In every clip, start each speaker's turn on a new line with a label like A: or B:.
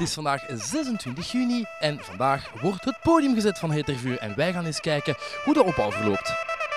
A: is vandaag 26 juni en vandaag wordt het podium gezet van Hetervuur en wij gaan eens kijken hoe de opbouw verloopt.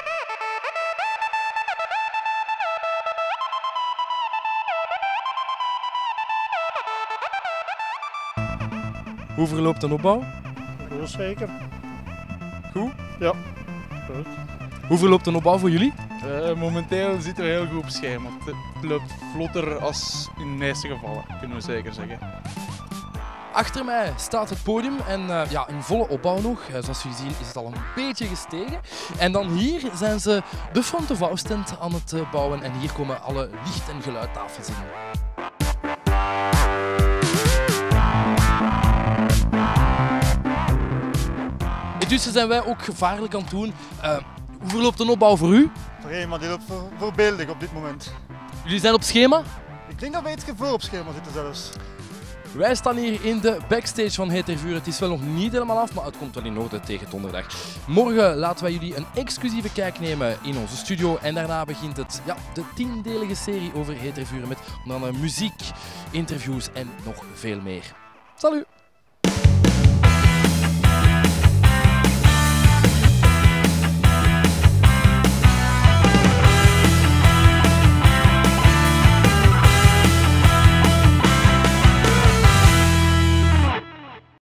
A: Hoe verloopt de opbouw?
B: Goed, zeker.
A: Goed?
B: Ja. Goed.
A: Hoe verloopt de opbouw voor jullie?
C: Momenteel zit er heel goed op schema. Het loopt vlotter als in de meeste gevallen, kunnen we zeker zeggen.
A: Achter mij staat het podium en in volle opbouw nog. Zoals jullie zien is het al een beetje gestegen. En dan hier zijn ze de front of house tent aan het bouwen en hier komen alle licht- en geluidtafels in. Intussen zijn wij ook gevaarlijk aan het doen. Hoe verloopt de opbouw voor u?
B: Voor iemand die loopt voorbeeldig op dit moment.
A: Jullie zijn op schema?
B: Ik denk dat we iets voor op schema zitten zelfs.
A: Wij staan hier in de backstage van Hetervuur. Het is wel nog niet helemaal af, maar het komt wel in orde tegen donderdag. Morgen laten wij jullie een exclusieve kijk nemen in onze studio. En daarna begint het, de 10-delige serie over Hetervuur met onder andere muziek, interviews en nog veel meer. Salut!